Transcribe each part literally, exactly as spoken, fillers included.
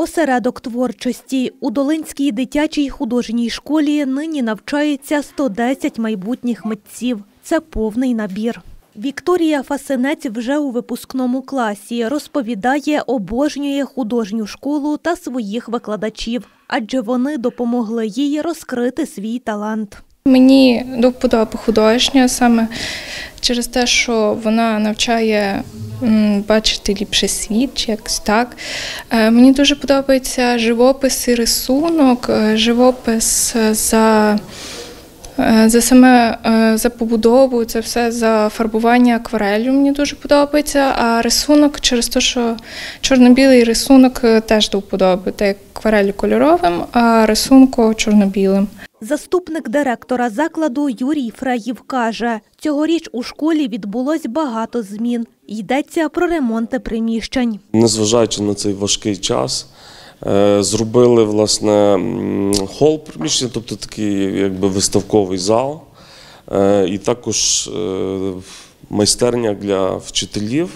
Осередок творчості. У Долинській дитячій художній школі нині навчається сто десять майбутніх митців. Це повний набір. Вікторія Фасинець вже у випускному класі. Розповідає, обожнює художню школу та своїх викладачів, адже вони допомогли їй розкрити свій талант. Мені до вподоби художня саме через те, що вона навчає бачити ліпше світ, чи якось так. Мені дуже подобається живопис і рисунок, живопис за, за саме за побудову, це все за фарбування акварелью мені дуже подобається, а рисунок через те, що чорно-білий рисунок теж до вподоби, так як акварель кольоровим, а рисунку чорно-білим. Заступник директора закладу Юрій Фреїв каже, цьогоріч у школі відбулось багато змін. Йдеться про ремонти приміщень. Незважаючи на цей важкий час, зробили, власне, хол приміщення, тобто такий якби виставковий зал, і також майстерня для вчителів.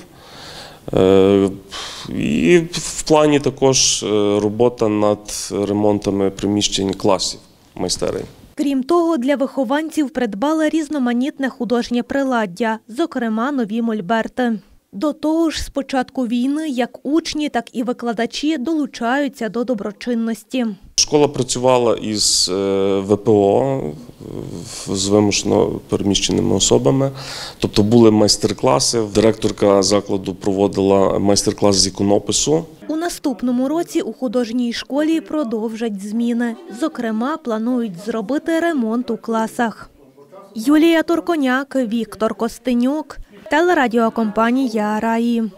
І в плані також робота над ремонтами приміщень класів. Майстерень. Крім того, для вихованців придбали різноманітне художнє приладдя, зокрема нові мольберти. До того ж, з початку війни як учні, так і викладачі долучаються до доброчинності. Школа працювала із ве пе о, з вимушено переміщеними особами, тобто були майстер-класи. Директорка закладу проводила майстер-клас з іконопису. У наступному році у художній школі продовжать зміни. Зокрема, планують зробити ремонт у класах. Юлія Турконяк, Віктор Костенюк, телерадіокомпанія «Раї».